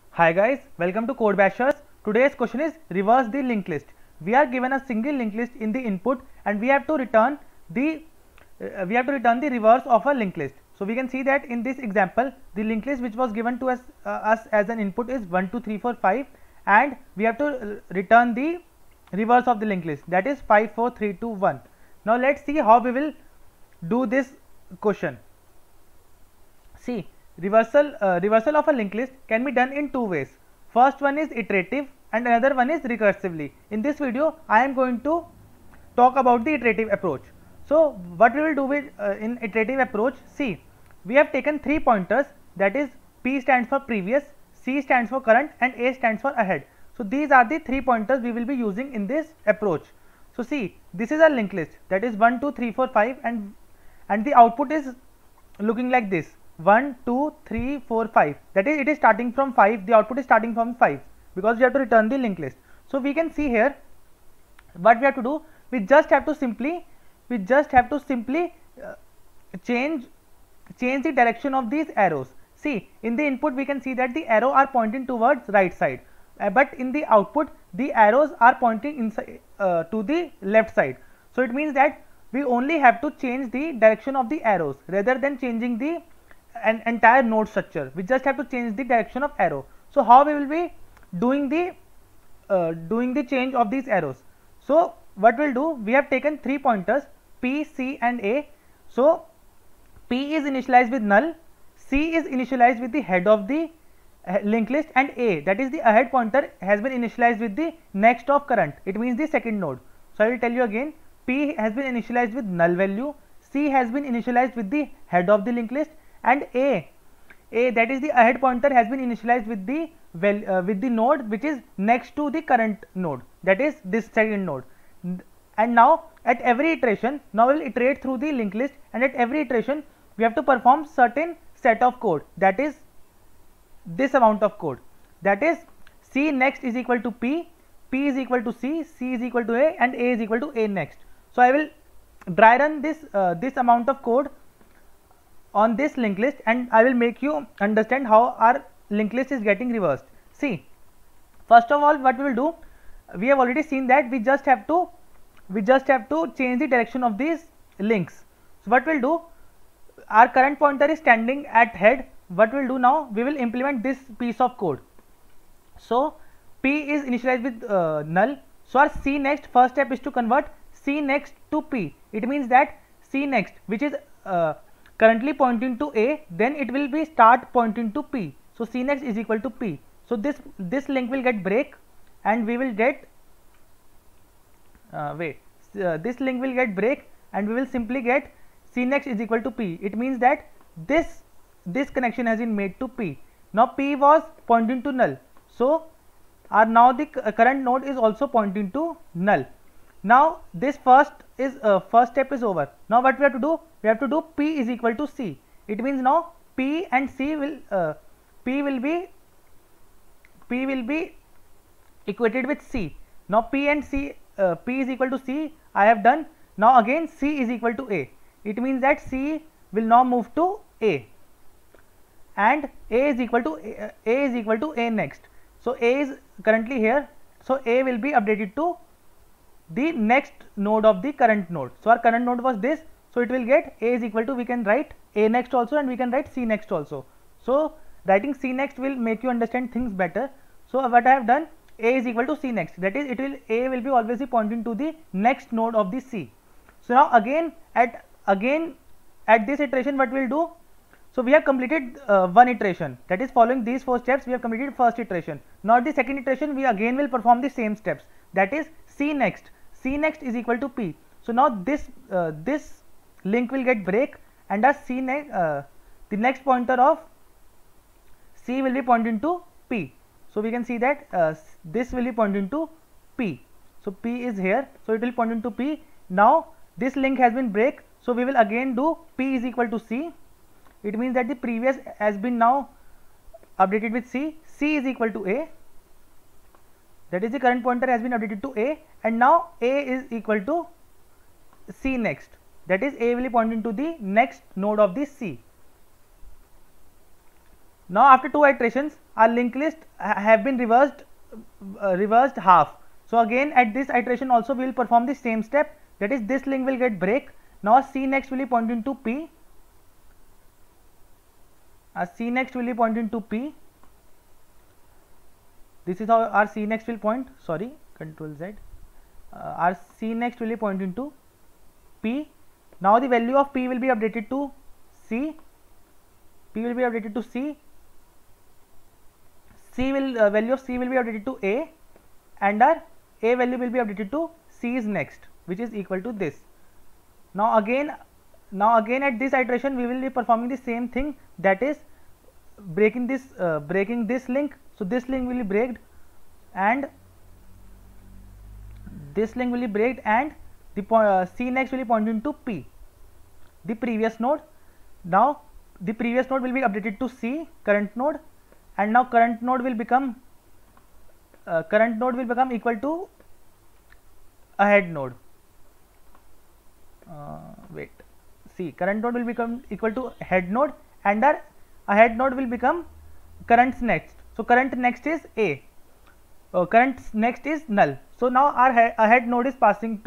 Hi guys, welcome to Code Bashers. Today's question is reverse the linked list. We are given a single linked list in the input and we have to return the reverse of a linked list. So we can see that in this example the linked list which was given to us as an input is 1 2 3 4 5 and we have to return the reverse of the linked list, that is 5 4 3 2 1. Now let's see how we will do this question. See, reversal of a linked list can be done in two ways. First one is iterative and another one is recursively. In this video I am going to talk about the iterative approach. So what we will do with in iterative approach, see, we have taken 3 pointers, that is P stands for previous, C stands for current and A stands for ahead. So these are the 3 pointers we will be using in this approach. So see, this is a linked list, that is 1 2 3 4 5 and the output is looking like this: 1 2 3 4 5, that is it is starting from 5, the output is starting from 5 because we have to return the linked list. So we can see here what we have to do, we just have to simply change the direction of these arrows. See, in the input we can see that the arrow are pointing towards right side, but in the output the arrows are pointing inside to the left side. So it means that we only have to change the direction of the arrows rather than changing the entire node structure. We just have to change the direction of arrow. So how we will be doing the change of these arrows? So what we'll do, we have taken 3 pointers P, C and A. So P is initialized with null, C is initialized with the head of the linked list, and A, that is the ahead pointer, has been initialized with the next of current, it means the second node. So I will tell you again, P has been initialized with null value, C has been initialized with the head of the linked list, and A, that is the ahead pointer, has been initialized with the node which is next to the current node, that is this second node. And now at every iteration, now we will iterate through the linked list, and at every iteration we have to perform certain set of code, that is this amount of code, that is C next is equal to P, P is equal to C, C is equal to A and A is equal to A next. So I will dry run this amount of code on this linked list and I will make you understand how our linked list is getting reversed. See, first of all what we will do, we have already seen that we just have to change the direction of these links. So what we will do, our current pointer is standing at head. What we will do now, we will implement this piece of code. So P is initialized with null. So our C next, first step is to convert C next to P. It means that C next, which is currently pointing to A, then it will be start pointing to P. So C next is equal to P. So this link will get break and we will get this link will get break and we will simply get C next is equal to P. It means that this connection has been made to P. Now P was pointing to null, so now the current node is also pointing to null. Now this first step is over. Now what we have to do, we have to do P is equal to C. It means now P and C will P will be equated with C. Now P and C, P is equal to C, I have done. Now again C is equal to A. It means that C will now move to A and A is equal to A next. So A is currently here, so A will be updated to the next node of the current node. So our current node was this, so it will get A is equal to, we can write A next also and we can write C next also. So writing C next will make you understand things better. So what I have done, A is equal to C next, that is A will be always be pointing to the next node of the C. So now again at this iteration what we will do, so we have completed one iteration, that is following these 4 steps we have completed first iteration. Now the second iteration we again will perform the same steps, that is C next is equal to P. So now this link will get break and as C next the next pointer of C will be pointing to P. So we can see that this will be pointing to P. So P is here, so it will point to P. Now this link has been break, so we will again do P is equal to C. It means that the previous has been now updated with C. C is equal to A, that is the current pointer has been updated to A, and now A is equal to C next, that is A will be pointing to the next node of the C. Now after 2 iterations, our linked list have been reversed half. So again at this iteration also we will perform the same step, that is this link will get break. Now C next will be pointing to P. C next will be pointing to P. This is how our C next will point. Sorry, Control Z. Our C next will be pointing to P. Now the value of P will be updated to C. P will be updated to C. Value of C will be updated to A, and our A value will be updated to C's next, which is equal to this. Now again at this iteration we will be performing the same thing, that is breaking this link. So this link will be breaked, and this link will be breaked, and the C next will be pointing to P, the previous node. Now the previous node will be updated to C, current node, and now current node will become equal to ahead node. Current node will become equal to head node, and our ahead node will become current next. So current next is A, current next is null. So now our ahead node is pointing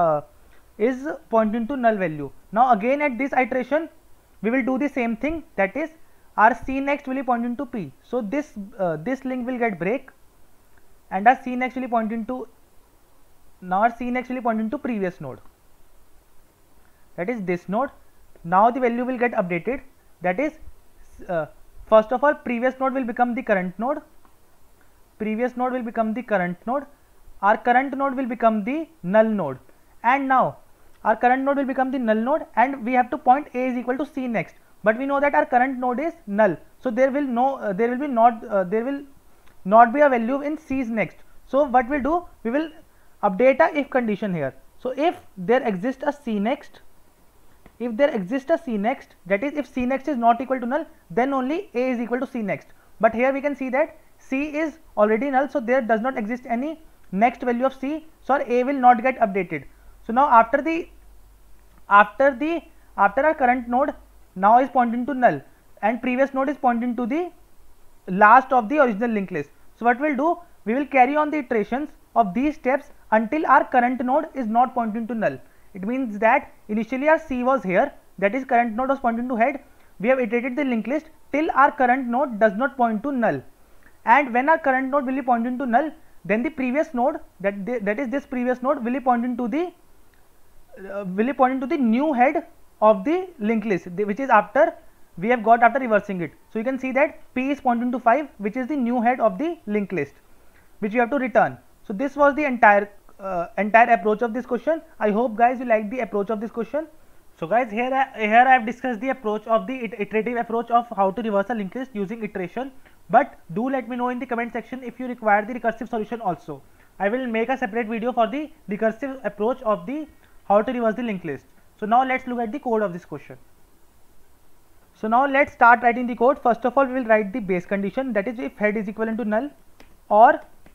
to null value. Now again at this iteration we will do the same thing, that is our C next will be pointing to P. So this link will get break, and our C next will be pointing to, now our C next will be pointing to previous node, that is this node. Now the value will get updated, that is first of all previous node will become the current node, our current node will become the null node, and now our current node will become the null node, and we have to point A is equal to C next, but we know that our current node is null, so there will not be a value in C's next. So what we'll do, we will update a if condition here. So if there exists a C next, that is if C next is not equal to null, then only A is equal to C next. But here we can see that C is already null, so there does not exist any next value of C, so our A will not get updated. So now after our current node now is pointing to null, and previous node is pointing to the last of the original linked list. So what we'll do, we will carry on the iterations of these steps until our current node is not pointing to null. It means that initially our C was here, that is current node was pointing to head. We have iterated the linked list till our current node does not point to null, and when our current node will be pointing to null, then the previous node, that is this previous node, will be pointing to the new head of the linked list, which is after we have got after reversing it. So you can see that P is pointing to 5, which is the new head of the linked list, which you have to return. So this was the entire approach of this question. I hope guys you like the approach of this question. So guys, here I have discussed the approach of the iterative approach of how to reverse a linked list using iteration. But do let me know in the comment section if you require the recursive solution also. I will make a separate video for the recursive approach of the how to reverse the linked list. So now let's look at the code of this question. So now let's start writing the code. First of all, we will write the base condition, that is if head is equivalent to null or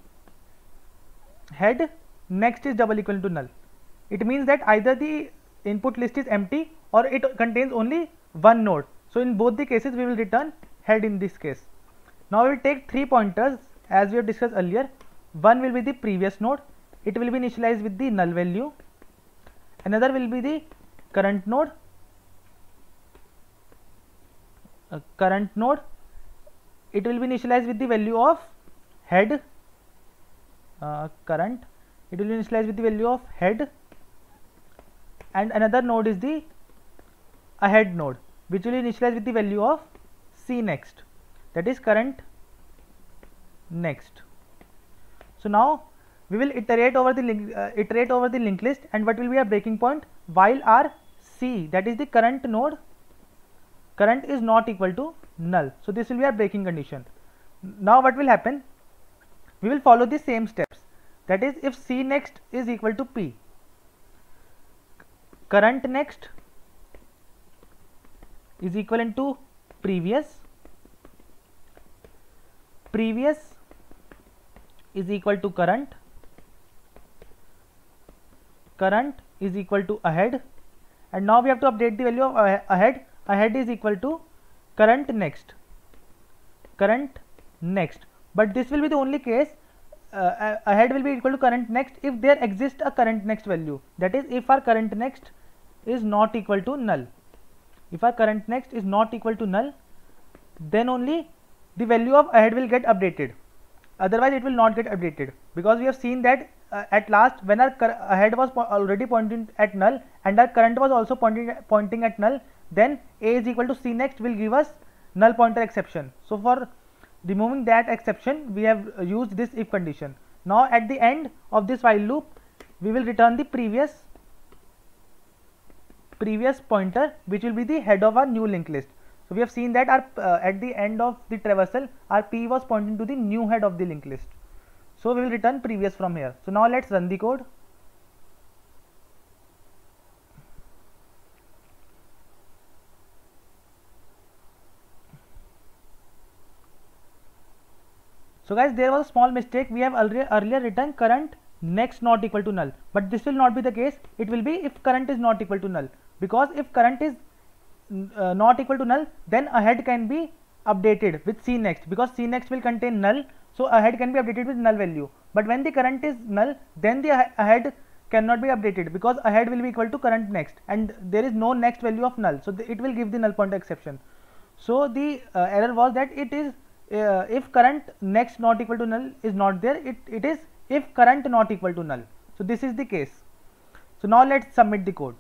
head next is double equivalent to null. It means that either the input list is empty or it contains only one node. So in both the cases we will return head in this case. Now we will take 3 pointers as we have discussed earlier. One will be the previous node, it will be initialized with the null value. Another will be the current node, it will be initialized with the value of head, it will be initialized with the value of head, and another node is the ahead node, which will be initialized with the value of C next, that is current next. So now we will iterate over the linked list, and what will be our breaking point, while our C, that is the current node, current is not equal to null. So this will be our breaking condition. Now what will happen, we will follow the same steps, that is if C next is equal to P, current next is equivalent to previous is equal to current is equal to ahead, and now we have to update the value of ahead is equal to current next, current next, but this will be the only case ahead will be equal to current next if there exists a current next value, that is if our current next is not equal to null. If our current next is not equal to null, then only the value of ahead will get updated, otherwise it will not get updated, because we have seen that at last when our ahead was already pointing at null and our current was also pointing at null, then a is equal to c next will give us null pointer exception. So for removing that exception, we have used this if condition. Now at the end of this while loop, we will return the previous pointer, which will be the head of our new linked list. So we have seen that our at the end of the traversal, our p was pointing to the new head of the linked list. So we will return previous from here. So now let's run the code. So guys, there was a small mistake. We have earlier written current next not equal to null, but this will not be the case. It will be if current is not equal to null, because if current is not equal to null, then ahead can be updated with c next, because c next will contain null, so ahead can be updated with null value. But when the current is null, then the ahead cannot be updated, because ahead will be equal to current next and there is no next value of null, so it will give the null pointer exception. So the error was that it is if current next not equal to null is not there, it is if current not equal to null. So this is the case. So now let's submit the code.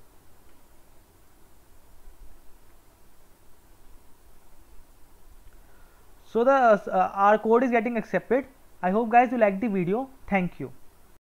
So the our code is getting accepted. I hope guys you like the video. Thank you.